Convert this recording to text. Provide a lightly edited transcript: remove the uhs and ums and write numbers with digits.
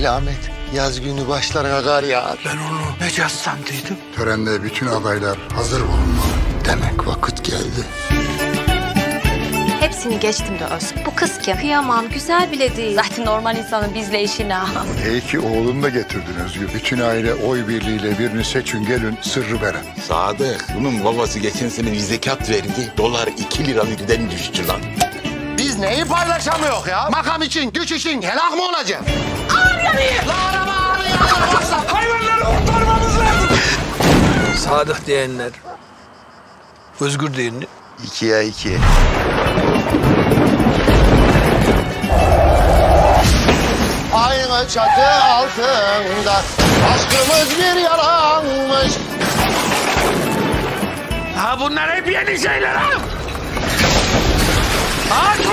kıyamet. Yaz günü başlarına kar yağar. Ben onu mecaz sandıydım. Törende bütün adaylar hazır bulunmalı. Demek vakit geldi. Hepsini geçtim de Öz. Bu kız kim? Kıyamam, güzel bile değil. Zaten normal insanın bizle işi ne? İyi ki oğlunu da getirdin Özgür. Bütün aile oy birliğiyle birini seçin gelin sırrı veren. Sadık, bunun babası geçen sene bir zekat verdi. Dolar 2 lira birden düştü lan. Biz neyi paylaşamıyor ya? Makam için, güç için helak mı olacak? Ağır yanıyor. La araba ağır yanıyor. Hayvanları kurtarmamız lazım. Sadık diyenler, Özgür diyenler. 2'ye 2. Aynı çatı altında aşkımız bir yalanmış. Ha bunlar hep yeni şeyler ha. Ha